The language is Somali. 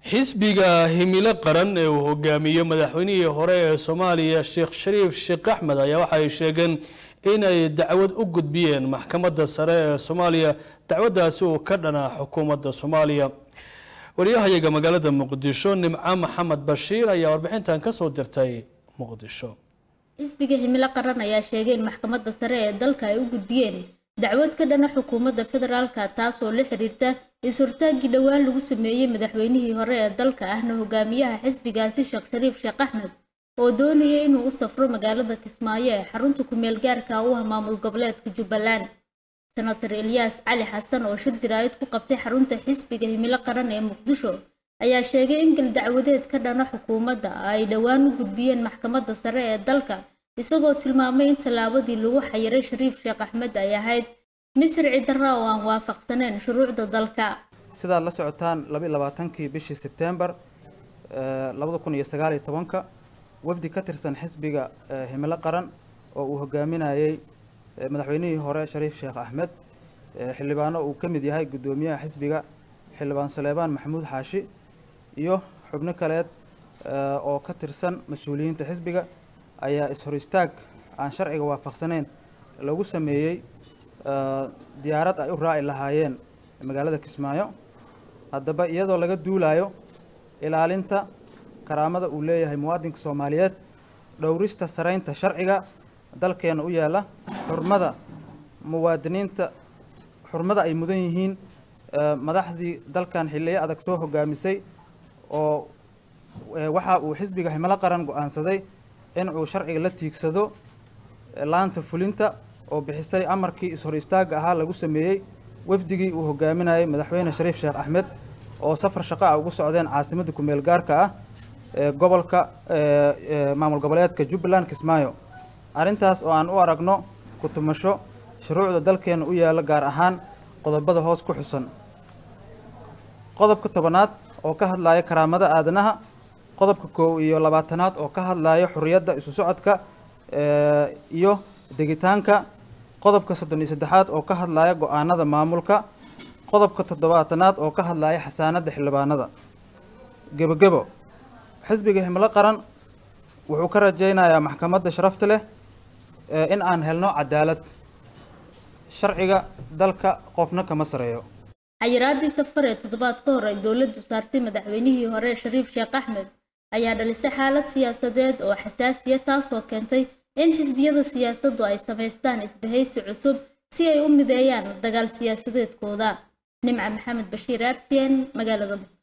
xisbiga himilo qaran ee uu hogaamiyo madaxweynihii hore ee Soomaaliya Sheekh Shariif Sheekh Axmed ayaa waxa ay sheegeen in ay dacwad u gudbiyeen maxkamadda sare ee Soomaaliya dacwadaasi oo ka dhana xukuumadda Soomaaliya wariyahayaga magaalada Muqdisho Nimca Maxamed Bashiir ayaa warbixintan ka soo dirtay Muqdisho xisbiga himilo qaran ayaa sheegay in maxkamadda sare ee dalka ay u gudbiyeen dacwad ka dhana xukuumadda federaalka taas oo la xiriirta is-hortaagii dhawaan lagu sameeyay madaxweynihii hore ee dalka ahna hogaamiyaha xisbigaasi Sheekh Shariif Sheekh Axmed oo doonayay inuu u safro magaalada Kismaayo ee xarunta ku meel gaarka ah ee maamul goboleedka Jubbaland. Senator Ilyas Cali Xasan oo shir jiraayad ku qabtay xarunta xisbiga himilo qaran ee Muqdisho ayaa sheegay in gal dacwadeed ka dhana xukuumadda ay dhawaan u gudbiyeen maxkamadda sare ee dalka isagoo tilmaamay in talaabadii lagu xayiray Shariif Sheekh Axmed ay ahayd mid sharci darro oo aan waafaqsaneyn shuruucda dalka. Sidaa la socotaan 22kii bishii September 2019 wafdi ka tirsan xisbiga himilo qaran oo uu hogaaminayay madaxweynihii hore Shariif Sheekh Axmed xildhibaano uu ka mid yahay gudoomiyaha xisbiga xildhibaan Saleebaan Maxamuud Xaashi iyo xubno kale oo ka tirsan mas'uuliyiinta xisbiga ayaa is hor istaag aan sharciga waafaqsaneyn lagu sameeyay diyaarad ay u raaci lahaayeen magaalada Kismaayo. Haddaba iyadoo laga duulayo ilaalinta karaamada uu leeyahay muwaadinka Soomaaliyeed dhowrista sareynta sharciga dalkeena u yaala xurmada muwaadiniinta xurmada ay mudan yihiin madaxdii dalkan xilliye adag soo hogaamisay oo waxa uu xisbiga himilo qaran go'aansaday in uu sharciga la tiigsado laanta fulinta oo bixisay amarkii is hor istaag ahaa lagu sameeyay wafdigii uu hogaaminayay madaxweyne Shariif Sheekh Axmed oo safar shaqo ah ugu socdeen caasimadda ku meel gaarka ah ee gobolka maamul goboleedka Jubbaland Kismaayo. Arintaas oo aan u aragno ku tumasho shuruucda dalkeena u yaala gaar ahaan qodobada hoos ku xusan. Qodobka 10aad oo ka hadlaya karaamada aadanaha, qodobka 21aad oo ka hadlaya xurriyadda isu socodka iyo degitaanka, qodobka 33aad oo ka hadlaya go'aanada maamulka, qodobka 7aad oo ka hadlaya xasaanada xildhibaanada. Gabagabo xisbiga himilo qaran wuxuu ka rajaynayaa maxkamadda sharafta leh in aan helno cadaalad sharciga dalka qofna kama sareeyo. xayiraadii safar ee toddobaad ka hor ay dowladdu saartay madaxweynihii hore Shariif Sheekh Axmed ayaa dhalisay xaalad siyaasadeed oo xasaasiya taas oo keentay in xisbiyada siyaasaddu ay sameystaan isbahaysi cusub si ay u mideeyaan dagaal siyaasadeedkooda. Nimca Maxamed Bashiir, RTN, magaalada